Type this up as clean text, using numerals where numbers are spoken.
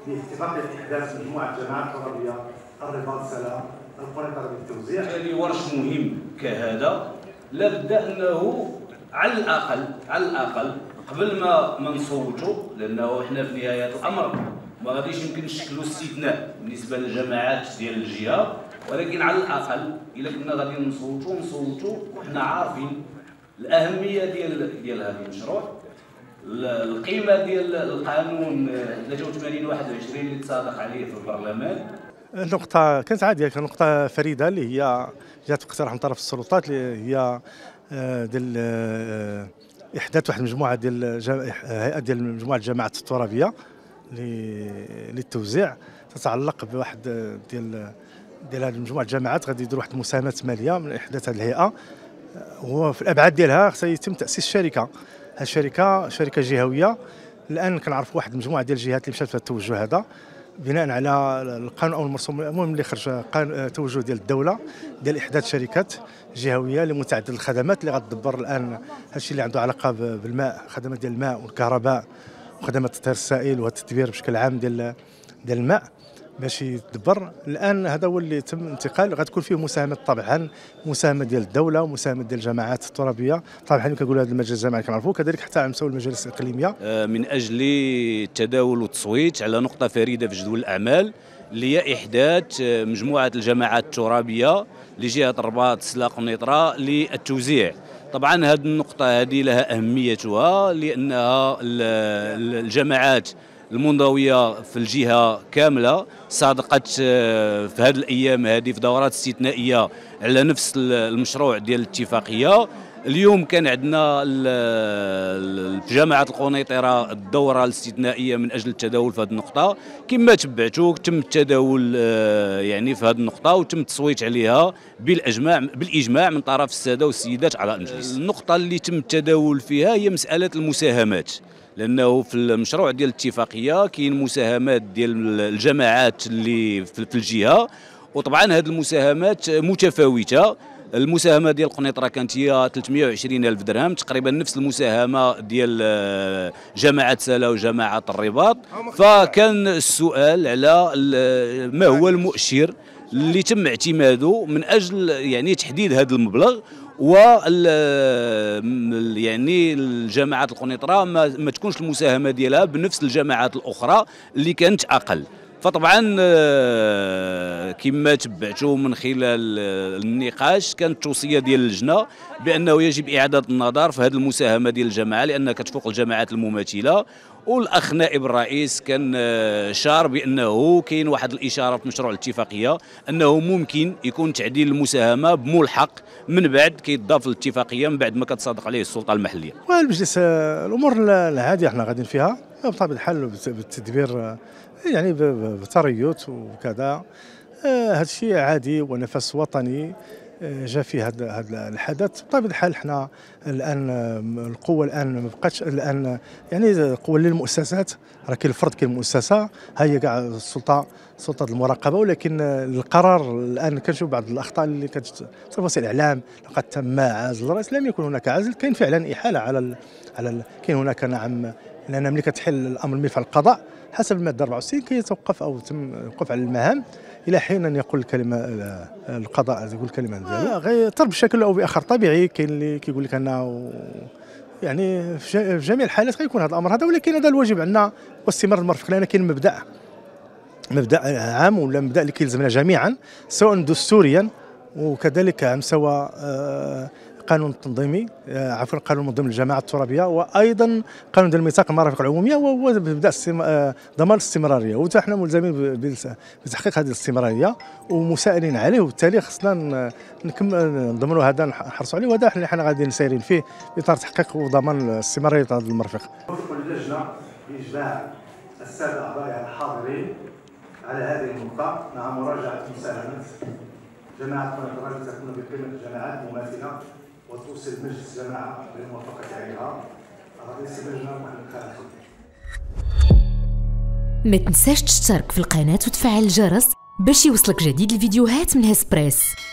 باتفاق احداث مجموعه جماعات طلبيه الرباط سلام القنيطره بالتوزيع. هذه ورش مهم كهذا لابد انه على الاقل قبل ما نصوتوا، لانه احنا في نهايه الامر ما غاديش يمكن نشكلوا استثناء بالنسبه للجماعات ديال الجهه، ولكن على الاقل الا كنا غادي نصوتوا وحنا عارفين الاهميه ديال هذا المشروع، القيمه ديال القانون 83/21 اللي تصادق عليه في البرلمان. النقطة كانت عادية، كانت نقطة فريدة اللي هي جات باقتراح من طرف السلطات، اللي هي ديال إحداث واحد المجموعة ديال هيئة ديال مجموعة الجماعات الترابية للتوزيع، تتعلق بواحد ديال هذه مجموعة الجماعات غادي يديروا واحد المساهمات مالية من إحداث هذه الهيئة، وفي الأبعاد ديالها سيتم تأسيس شركة. هذه الشركة شركة جهوية. الآن كنعرفوا واحد المجموعة ديال الجهات اللي مشات في التوجه هذا بناء على القانون او المرسوم، المهم اللي خرج توجه ديال الدوله ديال احداث شركات جهويه لمتعدد الخدمات اللي غتدبر الان هادشي اللي عنده علاقه بالماء، خدمات ديال الماء والكهرباء وخدمات التطهير السائل والتدبير بشكل عام ديال الماء باش يتدبر. الان هذا هو اللي تم انتقال، غتكون فيه مساهمه طبعا، مساهمه ديال الدوله ومساهمه ديال الجماعات الترابيه طبعا كنقولوا هذا المجلس الجماعي كنعرفوه، كذلك حتى على مستوى المجالس الاقليميه، من اجل التداول والتصويت على نقطه فريده في جدول الاعمال اللي هي احداث مجموعه الجماعات الترابيه لجهه الرباط سلا قنيطره للتوزيع. طبعا هذه النقطه هذه لها اهميتها، لانها الجماعات المنضويه في الجهه كامله صادقت في هذه الايام هذه في دورات استثنائيه على نفس المشروع ديال الاتفاقيه. اليوم كان عندنا في جامعه القنيطره الدوره الاستثنائيه من اجل التداول في هذه النقطه، كما تبعتوا تم التداول يعني في هذه النقطه وتم التصويت عليها بالاجماع من طرف الساده والسيدات اعضاء المجلس. النقطه اللي تم التداول فيها هي مساله المساهمات، لانه في المشروع ديال الاتفاقيه كاين مساهمات ديال الجماعات اللي في الجهه، وطبعا هذه المساهمات متفاوته. المساهمه ديال قنيطره كانت هي 320,000 درهم، تقريبا نفس المساهمه ديال جماعه سلا وجماعه الرباط. فكان السؤال على ما هو المؤشر اللي تم اعتماده من اجل يعني تحديد هذا المبلغ، و يعني الجماعات القنيطره ما تكونش المساهمه ديالها بنفس الجماعات الاخرى اللي كانت اقل. فطبعا كما تبعتوا من خلال النقاش كانت توصيه ديال اللجنه بانه يجب اعاده النظر في هذه المساهمه ديال الجماعه لانها كتفوق الجماعات المماثله. والاخ نائب الرئيس كان شار بانه كاين واحد الاشاره في مشروع الاتفاقيه انه ممكن يكون تعديل المساهمه بملحق من بعد كيتضاف للاتفاقيه من بعد ما كتصادق عليه السلطه المحليه. والمجلس الامور العاديه احنا غاديين فيها بطبيعه الحال بالتدبير، يعني بتريث وكذا. هذا الشيء عادي ونفس وطني جاء في هذا الحدث. بطبيعه الحال حنا الان القوه الان ما بقاتش الان، يعني القوه للمؤسسات، راه كاين الفرد كاين المؤسسه، هي كاع سلطه المراقبه، ولكن القرار الان كنشوف بعض الاخطاء اللي كتصير في وسائل الاعلام، لقد تم عزل الرئيس. لم يكن هناك عزل، كاين فعلا احاله كاين هناك نعم، لان ملي كتحل الامر ملف القضاء حسب الماده 64 كيتوقف او تم الوقوف على المهام الى حين ان يقول الكلمه القضاء يقول الكلمه ديالو. غيطلب بشكل او باخر طبيعي. كاين اللي كيقول لك انه يعني في جميع الحالات غيكون هذا الامر هذا، ولكن هذا الواجب عندنا واستمرار المرفق، لان كاين مبدا عام ولا مبدا اللي كيلزمنا جميعا سواء دستوريا وكذلك على مستوى قانون التنظيمي، عفوا قانون منظم الجماعه الترابيه، وايضا قانون ديال ميثاق المرافق العموميه، وهو مبدا ضمان الاستمراريه، وحنا ملزمين بتحقيق هذه الاستمراريه ومسائلين عليه، وبالتالي خصنا نضمنوا هذا نحرصوا عليه، وهذا اللي حنا غاديين سايرين فيه باطار تحقيق وضمان الاستمراريه هذا المرفق. وفق اللجنه باجماع الساده اعضاء الحاضرين على هذه النقطه مع مراجعه مساهمه جماعه قنيطره تكون بقيمه جماعات مماثله وتوصل مجلس الجماعه بالموافقه عليها. رئيس اللجنه محمد خالد. ما تنساش تشترك في القناه وتفعل الجرس باش يوصلك جديد الفيديوهات من هسبريس.